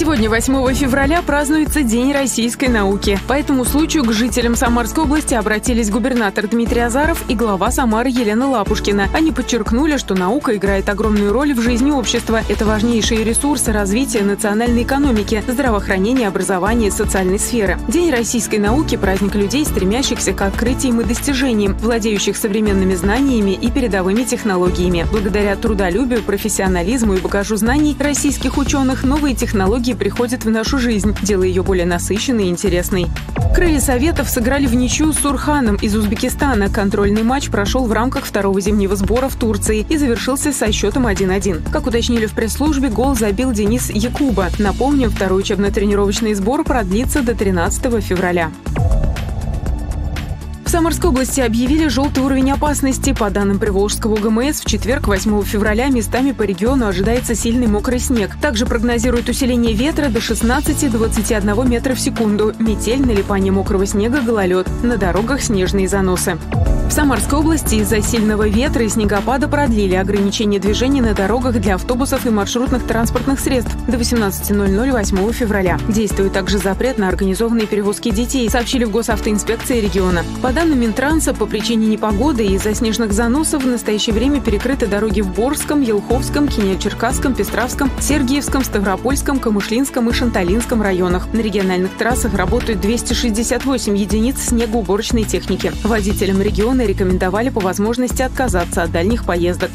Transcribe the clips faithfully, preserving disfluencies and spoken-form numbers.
Сегодня, восьмого февраля, празднуется День российской науки. По этому случаю к жителям Самарской области обратились губернатор Дмитрий Азаров и глава Самары Елена Лапушкина. Они подчеркнули, что наука играет огромную роль в жизни общества. Это важнейшие ресурсы развития национальной экономики, здравоохранения, образования и социальной сферы. День российской науки – праздник людей, стремящихся к открытиям и достижениям, владеющих современными знаниями и передовыми технологиями. Благодаря трудолюбию, профессионализму и багажу знаний российских ученых новые технологии приходят в нашу жизнь, делая ее более насыщенной и интересной. Крылья Советов сыграли в ничью с Сурханом из Узбекистана. Контрольный матч прошел в рамках второго зимнего сбора в Турции и завершился со счетом один один. Как уточнили в пресс-службе, гол забил Денис Якуба. Напомним, второй учебно-тренировочный сбор продлится до тринадцатого февраля. В Самарской области объявили желтый уровень опасности. По данным Приволжского УГМС, в четверг, восьмого февраля, местами по региону ожидается сильный мокрый снег. Также прогнозируют усиление ветра до шестнадцати — двадцати одного метра в секунду, метель, налипание мокрого снега, гололед. На дорогах снежные заносы. В Самарской области из-за сильного ветра и снегопада продлили ограничение движения на дорогах для автобусов и маршрутных транспортных средств до восемнадцати ноль-ноль восьмого февраля. Действует также запрет на организованные перевозки детей, сообщили в госавтоинспекции региона. По данным Минтранса, по причине непогоды и из-за снежных заносов в настоящее время перекрыты дороги в Борском, Елховском, Кинель-Черкасском, Пестравском, Сергиевском, Ставропольском, Камышлинском и Шанталинском районах. На региональных трассах работают двести шестьдесят восемь единиц снегоуборочной техники. Водителям региона рекомендовали по возможности отказаться от дальних поездок.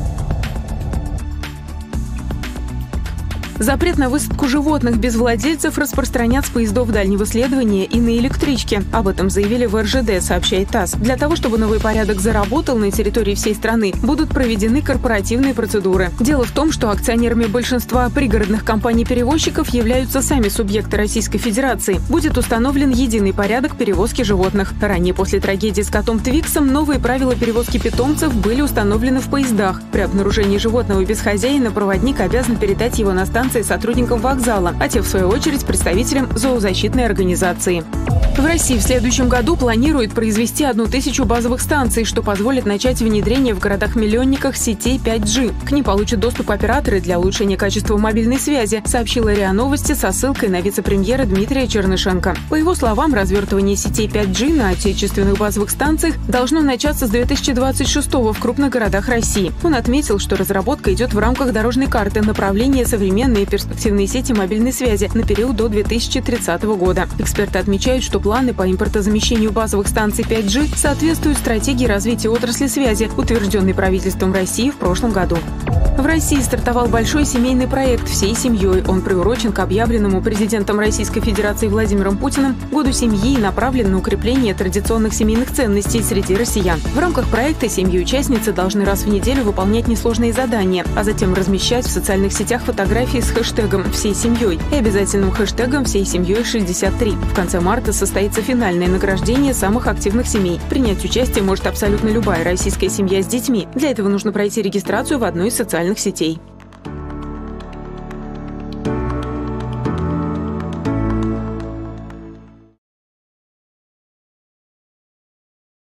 Запрет на высадку животных без владельцев распространят с поездов дальнего следования и на электричке. Об этом заявили в эр жэ дэ, сообщает ТАСС. Для того, чтобы новый порядок заработал на территории всей страны, будут проведены корпоративные процедуры. Дело в том, что акционерами большинства пригородных компаний-перевозчиков являются сами субъекты Российской Федерации. Будет установлен единый порядок перевозки животных. Ранее, после трагедии с котом Твиксом, новые правила перевозки питомцев были установлены в поездах. При обнаружении животного без хозяина проводник обязан передать его на станцию сотрудникам вокзала, а те, в свою очередь, представителям зоозащитной организации. В России в следующем году планируют произвести одну тысячу базовых станций, что позволит начать внедрение в городах-миллионниках сетей пять джи. К ним получат доступ операторы для улучшения качества мобильной связи, сообщила РИА Новости со ссылкой на вице-премьера Дмитрия Чернышенко. По его словам, развертывание сетей пять джи на отечественных базовых станциях должно начаться с две тысячи двадцать шестого в крупных городах России. Он отметил, что разработка идет в рамках дорожной карты направления современные и перспективные сети мобильной связи на период до две тысячи тридцатого года. Эксперты отмечают, что планы по импортозамещению базовых станций пять джи соответствуют стратегии развития отрасли связи, утвержденной правительством России в прошлом году. В России стартовал большой семейный проект «Всей семьей». Он приурочен к объявленному президентом Российской Федерации Владимиром Путиным Году семьи и направлен на укрепление традиционных семейных ценностей среди россиян. В рамках проекта семьи-участницы должны раз в неделю выполнять несложные задания, а затем размещать в социальных сетях фотографии с хэштегом «Всей семьей» и обязательным хэштегом «Всей семьей шестьдесят три». В конце марта состоится финальное награждение самых активных семей. Принять участие может абсолютно любая российская семья с детьми. Для этого нужно пройти регистрацию в одной из социальных сетей.